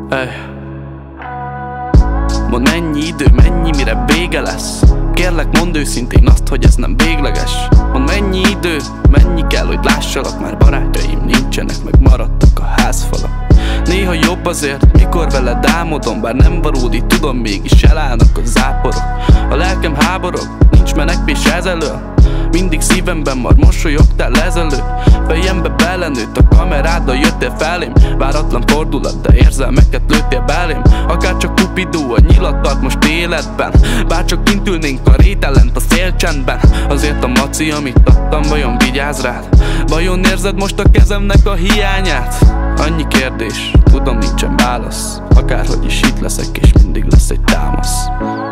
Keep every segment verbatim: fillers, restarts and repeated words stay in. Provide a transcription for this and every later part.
Ej. Mondd, mennyi idő, mennyi mire vége lesz? Kérlek, mondd őszintén azt, hogy ez nem végleges. Mondd, mennyi idő, mennyi kell, hogy lássalak? Már barátaim nincsenek, meg maradtak a házfalak. Néha jobb azért, mikor veled álmodom, bár nem valódi, tudom, mégis elállnak a záporok. A lelkem háborog, nincs menekvés ezelől. Mindig szívemben már mosolyogtál ezelőtt. Fejembe belenőtt a kameráddal, jöttél felém. Váratlan fordulat, de érzelmeket lőttél belém. Akár csak Cupidó, a nyilat tart most életben. Bárcsak kint ülnénk a réten lent a szélcsendben. Azért a maci, amit adtam, vajon vigyáz rád? Vajon érzed most a kezemnek a hiányát? Annyi kérdés, tudom, nincsen válasz. Akárhogy is itt leszek, és mindig lesz egy támasz.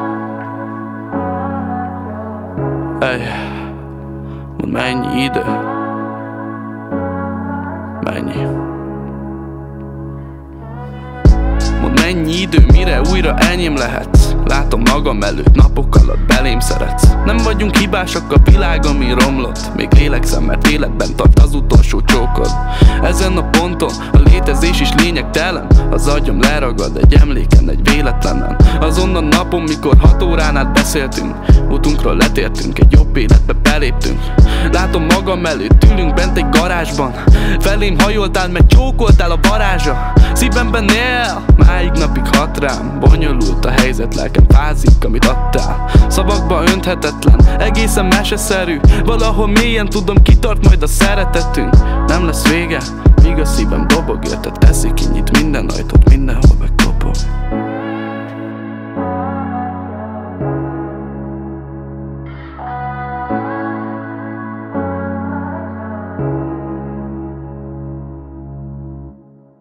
Ej. Mondd, mennyi idő? Mennyi? Mondd, mennyi idő, mire újra enyém lehetsz? Látom magam előtt, napok alatt belém szeretsz. Nem vagyunk hibásak, a világ, ami romlott. Még lélegzem, mert életben tart az utolsó csókod. Ezen a ponton a létezés is lényegtelen. Az agyam leragad egy emléken, egy véletlenen. Azon a napon, mikor hat órán át beszéltünk, utunkról letértünk, egy jobb életbe beléptünk. Látom magam előtt, ülünk bent egy garázsban. Felém hajoltál, meg csókoltál a varázsa. Szívemben él, máig napig hat rám. Bonyolult a helyzet, lelkem fázik, amit adtál. Szavakba önthetetlen, egészen meseszerű. Valahol mélyen tudom, kitart majd a szeretetünk. Nem lesz vége, míg a szívem dobog, érted? Teszi, kinyit minden ajtót, mindenhol megkopog.